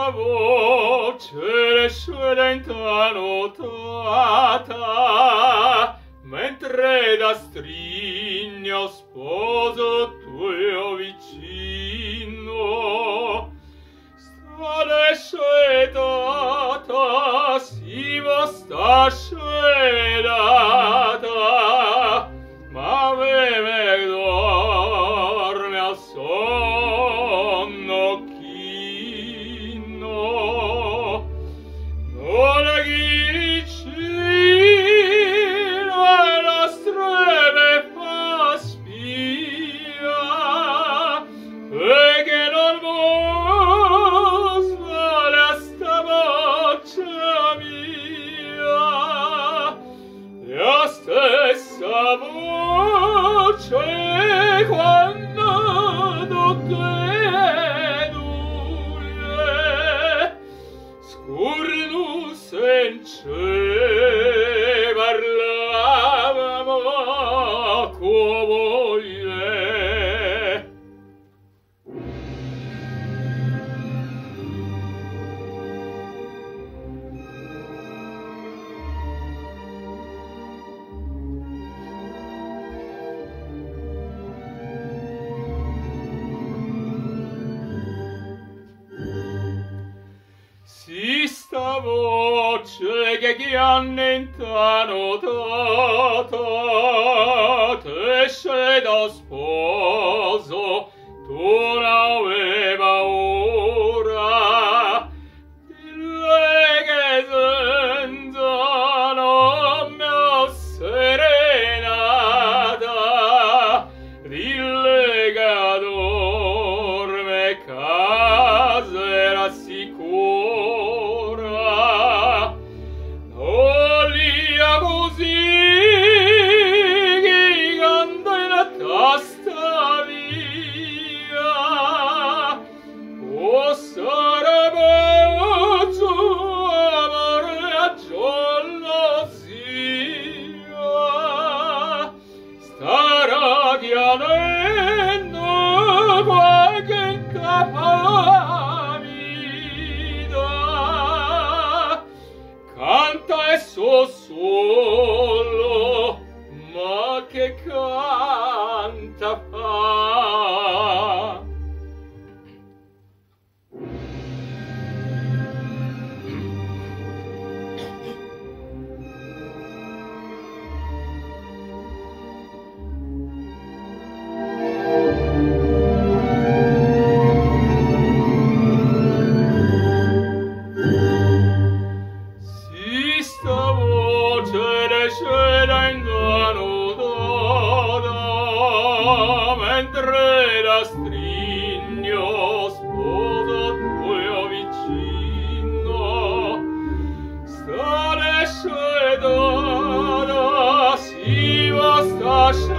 voce scedenta notata, mentre da strigno sposo tuo vicino stare scedata, si sta scedata, ma beve dorme al sonno chino, non ghicino e la streme fa spia, e che non mostra la sta voce mia, la stessa voce quando te duie scurnus en ce parlavamo come si sta voce che chiannentano dato te sceda sposo tu n'aveva ora, dille che senza non mi ho serenata, dille che dorme casa era sicura, non lia così che canta in tasta via, o sarà bacio amore a giorno sia, starà chiarendo qualche incapacità, canta e solo, ma che canta fa? Si sta voce sceda in mano data, mentre la strigno sposo tuo vicino stare scedata, si va sta